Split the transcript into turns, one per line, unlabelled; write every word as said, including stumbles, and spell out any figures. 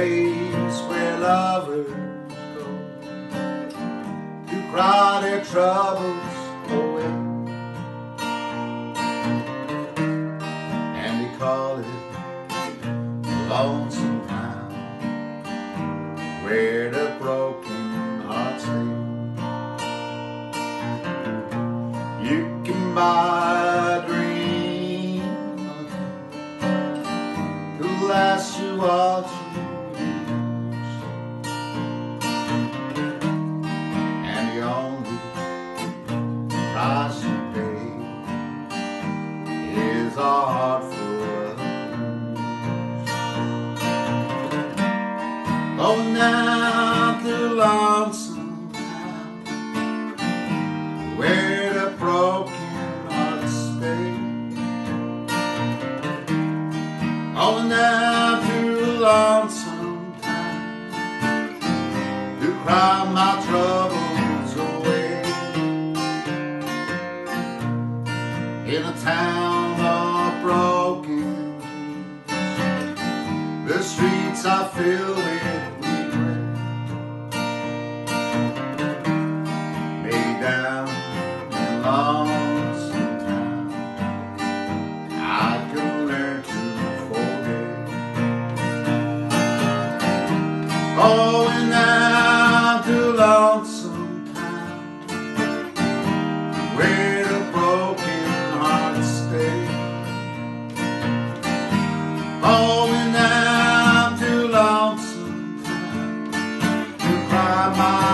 place where lovers go to cry their troubles away, and they call it Lonesome Town, where the broken hearts stay. You can buy a dream to last you all two years, and the only price you pay is a heart full of blues. Going down to Lonesome Town, where the broken hearts stay. Going down to Lonesome Town to cry my troubles away. In a town of broken dreams, the streets are filled with regret. Maybe down in Lonesome Town I can learn to forget. Going down to Lonesome Town, where the broken hearts stay. Going down to Lonesome Town to cry my